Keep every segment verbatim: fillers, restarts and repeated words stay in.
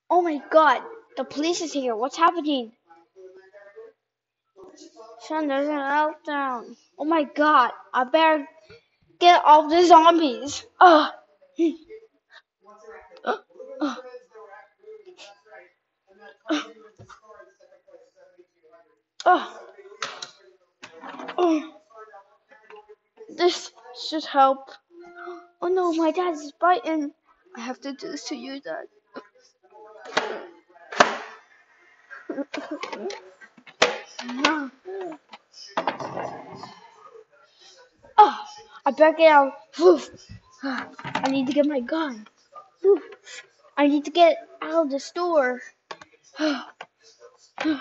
Oh my god, the police is here. What's happening? Son, there's an meltdown. Oh my god, I better get all the zombies. Ugh. Ugh. Ugh. Ugh. Ugh. This should help. Oh no, my dad is biting. I have to do this to you, Dad. No. Oh, I better get out. I need to get my gun. I need to get out of the store. Oh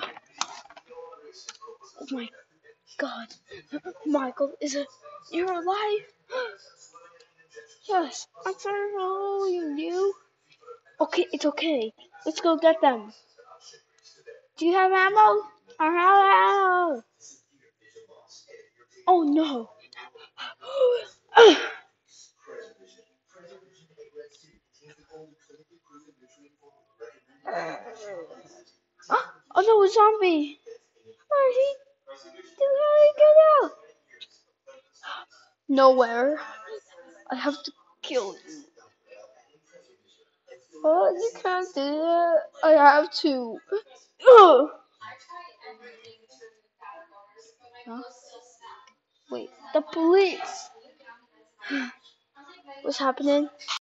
my god. Michael, is it? You're alive? Yes, I'm sorry for following you. Okay, it's okay. Let's go get them. Do you have ammo? I have ammo. Oh no. Ah, oh no, a zombie. Where is he? How did he get out? Nowhere. I have to kill you. Oh, you can't do it. I have to. Ugh. Huh? Wait, the police. What's happening?